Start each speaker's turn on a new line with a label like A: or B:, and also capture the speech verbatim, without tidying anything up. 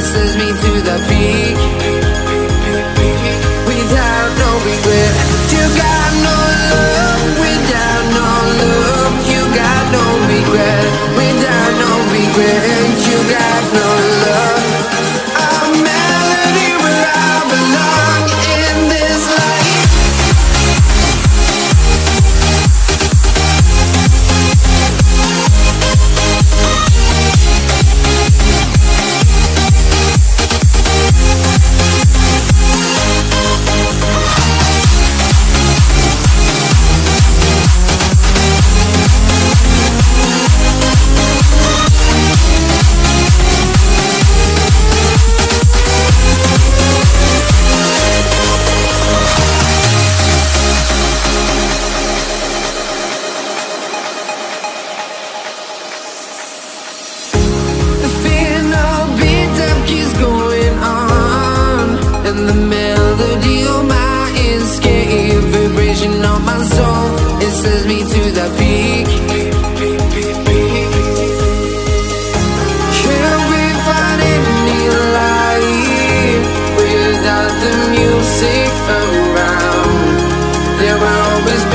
A: sends me to the peak. Without no regret, you got no love. Without no love, you got no regret. Without no regret, you got no love. A melody where I belong in this life. The melody of my escape, vibration of my soul, it sends me to the peak. Can we find any life without the music around? There will always be